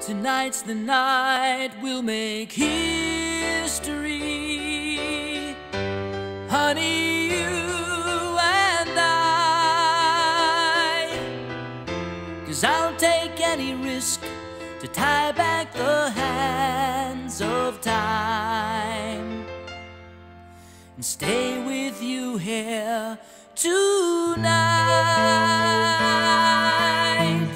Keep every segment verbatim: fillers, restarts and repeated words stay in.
Tonight's the night we'll make history, honey, you and I. 'Cause I'll take any risk to tie back the hands of time and stay with you here tonight.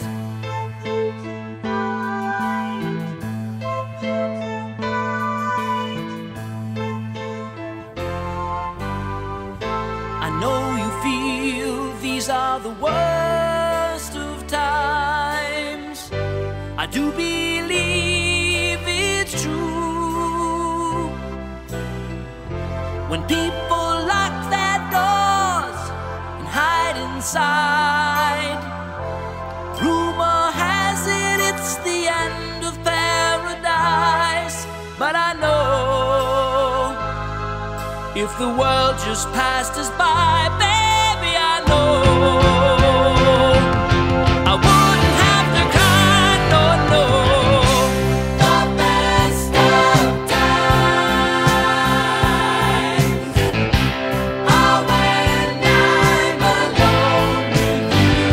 I know you feel these are the worst of times. I do believe it's true. When people lock their doors and hide inside, rumor has it it's the end of paradise. But I know if the world just passed us by, baby, I know I wouldn't have to cry, no, no. The best of times are when I'm alone with you.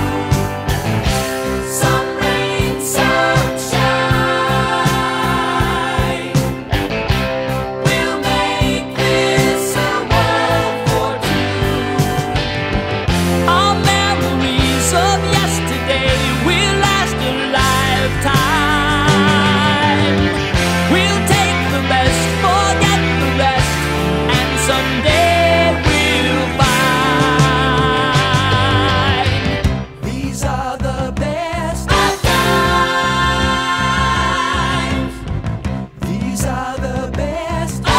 Some rain, some shine, we'll make this a world for two. Our memories of yesterday will last a lifetime. We'll take the best, forget the rest, and someday we'll find these are the best of times. These are the best of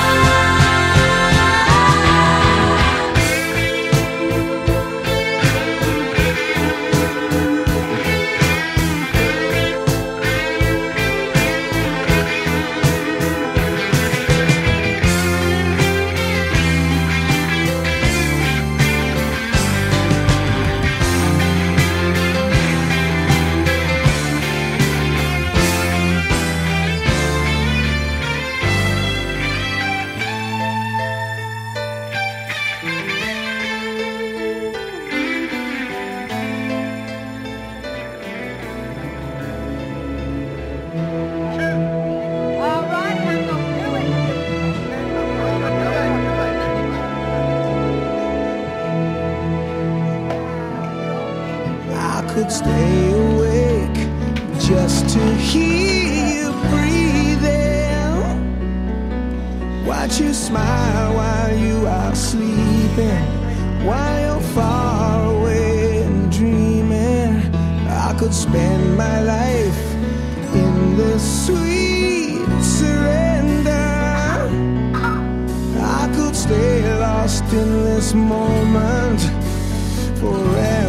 I could stay awake just to hear you breathing, watch you smile while you are sleeping, while you're far away and dreaming. I could spend my life in this sweet surrender. I could stay lost in this moment forever.